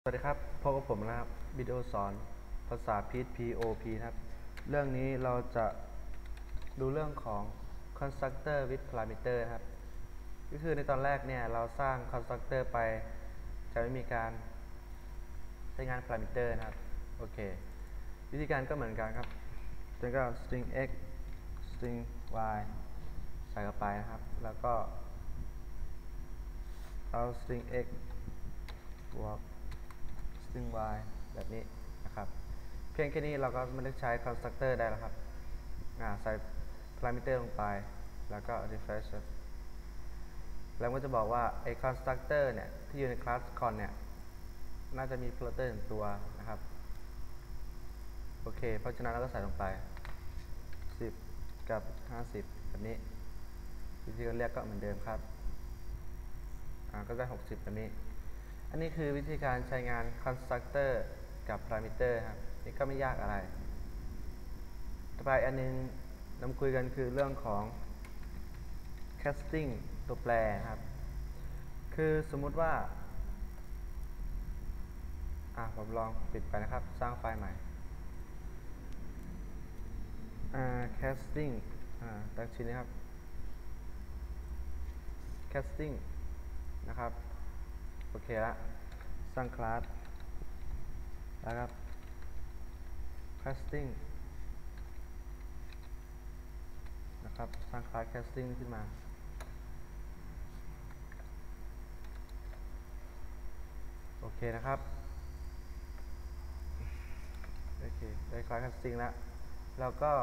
สวัสดีครับพบกับผมนะครับวิดีโอสอนภาษา PHP นะครับเรื่องนี้เราจะดูเรื่องของ constructor with parameter ครับก็คือในตอนแรกเนี่ยเราสร้าง constructor ไปจะไม่มีการใช้งาน parameter นะครับโอเควิธีการก็เหมือนกันครับแล้วก็ string x string y ใส่เข้าไปนะครับแล้วก็เอา string x บวกstring y แบบนี้นะครับเพียงแค่นี้เราก็ไม่ได้ใช้ constructor ได้แล้วครับใส่ parameter ลงไปแล้วก็ refresh แล้วก็จะบอกว่าไอ้ constructor เนี่ยที่อยู่ใน class con เนี่ยน่าจะมี parameter 1 ตัวนะครับโอเคเพราะฉะนั้นเราก็ใส่ลงไป10กับ50แบบนี้วิธีการเรียกก็เหมือนเดิมครับก็ได้60แบบนี้อันนี้คือวิธีการใช้งาน constructor กับ parameter ครับนี่ก็ไม่ยากอะไรต่อไปอันนึงนำคุยกันคือเรื่องของ casting ตัวแปรครับคือสมมุติว่าผมลองปิดไปนะครับสร้างไฟล์ใหม่ casting ตั้งชื่อนี้ครับ casting นะครับโอเคละสร้างคลาสแล้วครับ casting นะครับสร้างคลาส casting ขึ้นมาโอเคนะครับโอเคได้คลาส casting แล้วแล้วก็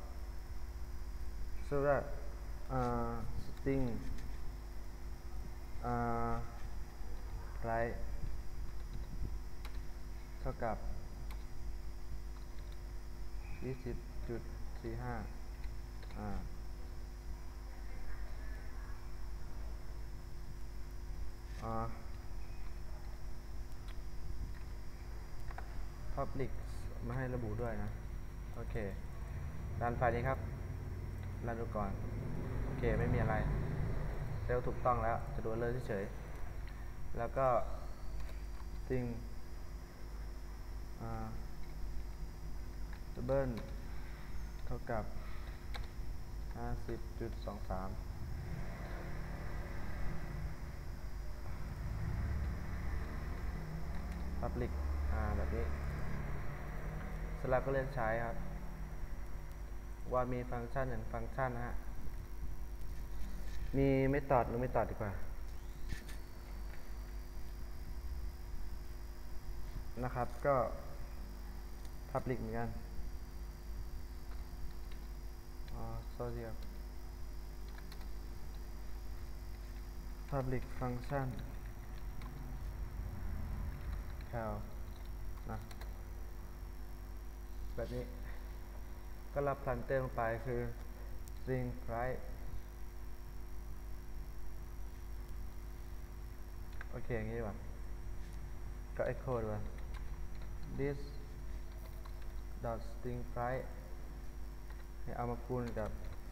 สมมติว่าstring right เท่ากับ20.45public มาให้ระบุด้วยนะโอเครันไฟล์นี้ครับรันดูก่อนโอเคไม่มีอะไรเซลถูกต้องแล้วจะดูเลยเฉยๆแล้วก็ string double เท่ากับ50.23public แบบนี้เสร็จแล้วก็เลือกใช้ครับว่ามีฟังก์ชัน1ฟังก์ชันนะฮะมีไม่ตอดหรือไม่ตอดดีกว่านะครับก็ public เหมือนกันsocial public function cal นะแบบนี้ก็รับพลันเตอร์ลงไปคือ string price โอเคอย่างนี้ดีกว่าก็ echo ด้วย this dot string price ให้เอามาคูณกับ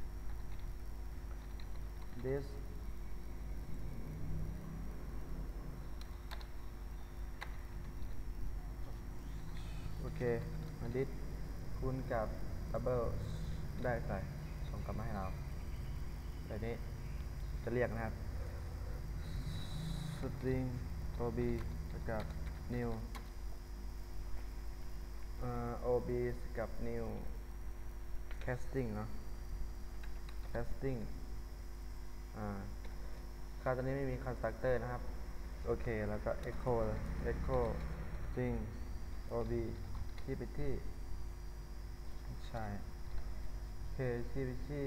this โอเคมา this คูณกับ double ได้ใส่ส่งกลับมาให้เราแบบนี้จะเรียกนะครับ string ob กับ new ob กับ new casting เนาะ casting ค่าตอนนี้ไม่มี constructor นะครับโอเคแล้วก็ echo string ob ที่ไปที่ใช่โอเคที่ไปที่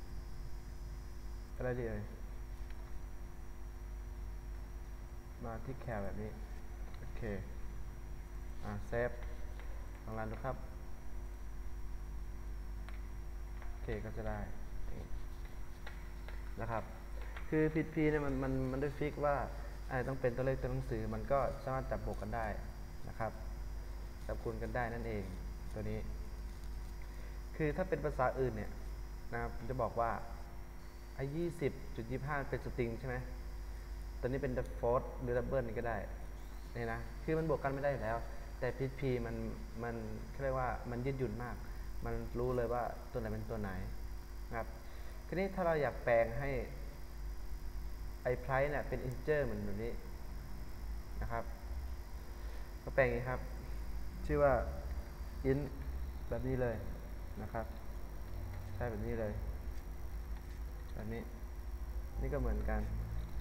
อะไรดีเอ่ยมาที่แคร์แบบนี้โอเคเซฟลองรันดูครับโอเคก็จะได้นะครับคือ PHP เนี่ยมันได้ฟิกว่าต้องเป็นตัวเลขตัวหนังสือมันก็สามารถจับบวกกันได้นะครับจับคูณกันได้นั่นเองตัวนี้คือถ้าเป็นภาษาอื่นเนี่ยนะครับจะบอกว่า20.25เป็นสตริงใช่ไหมตัวนี้เป็น default หรือ double นี่ก็ได้เนี่ยนะคือมันบวกกันไม่ได้อยู่แล้วแต่ PHP มันเรียกว่ามันยืดหยุ่นมากมันรู้เลยว่าตัวไหนเป็นตัวไหนนะครับทีนี้ถ้าเราอยากแปลงให้ไอ้ price เนี่ยเป็น integer เหมือนแบบนี้นะครับก็แปลงอย่างนี้ครับชื่อว่า int แบบนี้เลยนะครับใช่แบบนี้เลยแบบนี้นี่ก็เหมือนกัน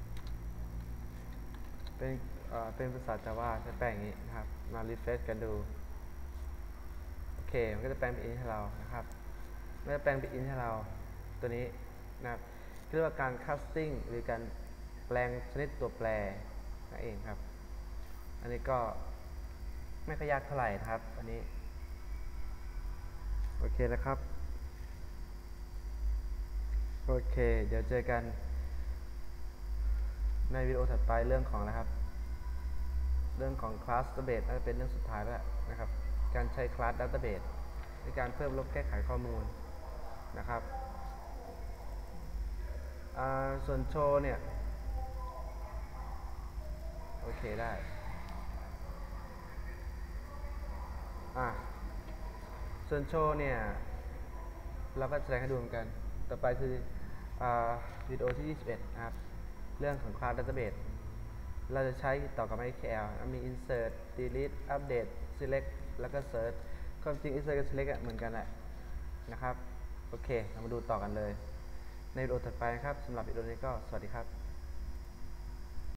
เป็นภาษา Java จะแปลงอย่างนี้นะครับมา refresh กันดูโอเคมันก็จะแปลงเป็น int ให้เรานะครับมันจะแปลงเป็น int ให้เราตัวนี้นะครับเรียกว่าการ casting หรือการแปลงชนิดตัวแปรนั่นเองครับอันนี้ก็ไม่ค่อยยากเท่าไหร่นะครับอันนี้โอเคนะครับโอเคเดี๋ยวเจอกันในวิดีโอถัดไปเรื่องของนะครับเรื่องของ class database น่าจะเป็นเรื่องสุดท้ายแล้วนะครับการใช้ class database ในการเพิ่มลบแก้ไขข้อมูลนะครับส่วนโชว์เนี่ยโอเคได้ส่วนโชว์เนี่ยเราก็แสดงให้ดูเหมือนกันต่อไปคือวิดีโอที่21นะครับเรื่องของ class database เราจะใช้ต่อกับ MySQL มี insert delete update select แล้วก็ search ความจริง insert กับ select เหมือนกันแหละนะครับโอเคเรามาดูต่อกันเลยในวิดีโอถัดไปนะครับสำหรับวิดีโอนี้ก็สวัสดีครับ